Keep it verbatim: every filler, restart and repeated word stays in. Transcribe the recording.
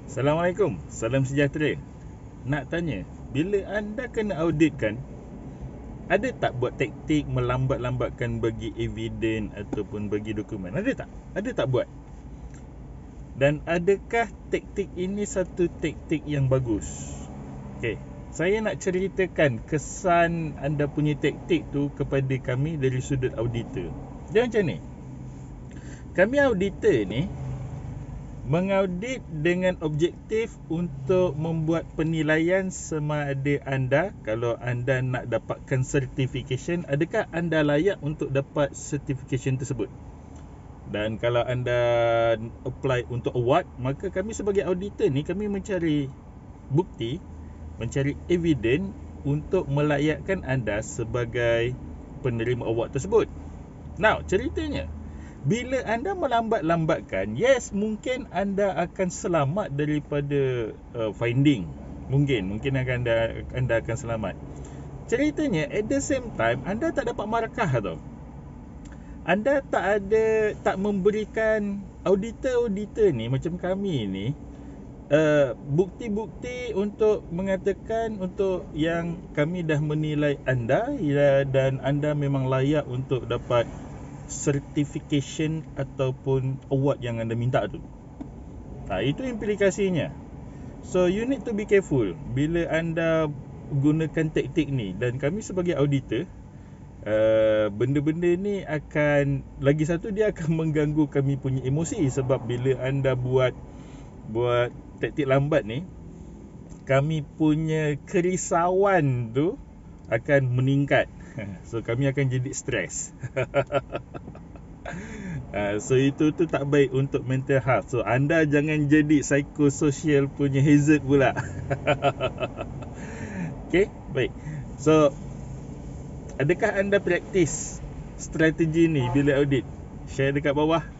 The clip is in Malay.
Assalamualaikum, salam sejahtera. Nak tanya, bila anda kena audit kan, ada tak buat taktik melambat-lambatkan bagi eviden ataupun bagi dokumen? Ada tak? Ada tak buat? Dan adakah taktik ini satu taktik yang bagus? Okey, saya nak ceritakan kesan anda punya taktik tu kepada kami dari sudut auditor. Dia macam ni. Kami auditor ni mengaudit dengan objektif untuk membuat penilaian sama ada anda, kalau anda nak dapatkan certification, adakah anda layak untuk dapat certification tersebut. Dan kalau anda apply untuk award, maka kami sebagai auditor ni, kami mencari bukti, mencari evidence untuk melayakkan anda sebagai penerima award tersebut. Now, ceritanya, bila anda melambat-lambatkan, yes, mungkin anda akan selamat daripada uh, finding. Mungkin, mungkin akan anda, anda akan selamat. Ceritanya, at the same time, anda tak dapat markah tau. Anda tak ada, tak memberikan auditor-auditor ni, macam kami ni, uh, bukti-bukti untuk mengatakan untuk yang kami dah menilai anda, ya, dan anda memang layak untuk dapat certification ataupun award yang anda minta tu. Ha, itu implikasinya. So you need to be careful bila anda gunakan taktik ni. Dan kami sebagai auditor, uh, benda-benda ni akan, lagi satu, dia akan mengganggu kami punya emosi. Sebab bila anda buat buat taktik lambat ni, kami punya kerisauan tu akan meningkat. So kami akan jadi stres. uh, So itu tu tak baik untuk mental health. So anda jangan jadi psychosocial punya hazard pula. Okay, baik. So adakah anda praktis strategi ni bila audit? Share dekat bawah.